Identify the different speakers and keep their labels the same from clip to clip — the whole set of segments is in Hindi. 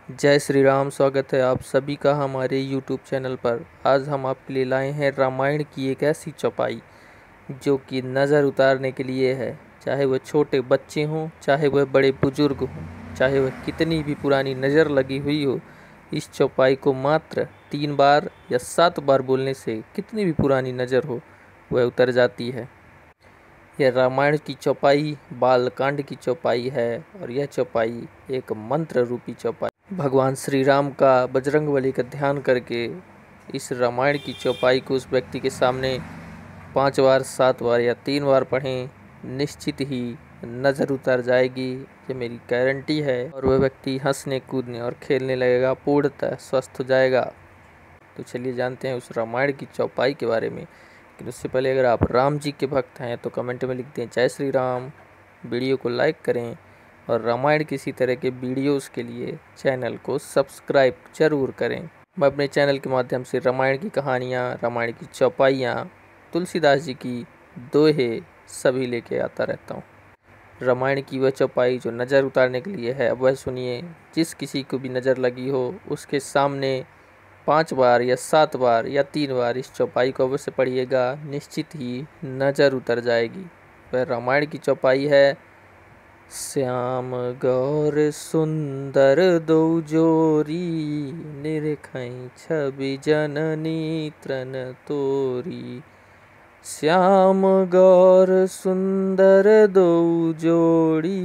Speaker 1: जय श्री राम। स्वागत है आप सभी का हमारे YouTube चैनल पर। आज हम आपके लिए लाए हैं रामायण की एक ऐसी चौपाई जो कि नज़र उतारने के लिए है। चाहे वह छोटे बच्चे हों, चाहे वह बड़े बुजुर्ग हों, चाहे वह कितनी भी पुरानी नज़र लगी हुई हो, इस चौपाई को मात्र 3 बार या 7 बार बोलने से कितनी भी पुरानी नज़र हो वह उतर जाती है। यह रामायण की चौपाई बालकांड की चौपाई है और यह चौपाई एक मंत्र रूपी चौपाई। भगवान श्री राम का बजरंगबली का ध्यान करके इस रामायण की चौपाई को उस व्यक्ति के सामने 5 बार, 7 बार या 3 बार पढ़ें, निश्चित ही नज़र उतर जाएगी। ये मेरी गारंटी है और वह व्यक्ति हंसने, कूदने और खेलने लगेगा, पूर्णतः स्वस्थ हो जाएगा। तो चलिए जानते हैं उस रामायण की चौपाई के बारे में। लेकिन उससे पहले अगर आप राम जी के भक्त हैं तो कमेंट में लिख दें जय श्री राम। वीडियो को लाइक करें और रामायण की इसी तरह के वीडियोस के लिए चैनल को सब्सक्राइब जरूर करें। मैं अपने चैनल के माध्यम से रामायण की कहानियाँ, रामायण की चौपाइयाँ, तुलसीदास जी की दोहे सभी लेके आता रहता हूँ। रामायण की वह चौपाई जो नज़र उतारने के लिए है, अब वह सुनिए। जिस किसी को भी नज़र लगी हो उसके सामने 5 बार या 7 बार या 3 बार इस चौपाई को अवश्य पढ़िएगा, निश्चित ही नज़र उतर जाएगी। वह रामायण की चौपाई है। श्याम गौर सुंदर दो जोरी, निरखई छवि जननी तृण तोरी। श्याम गौर सुंदर दो जोड़ी,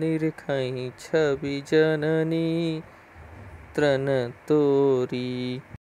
Speaker 1: निरखई छवि जननी तृण तोरी।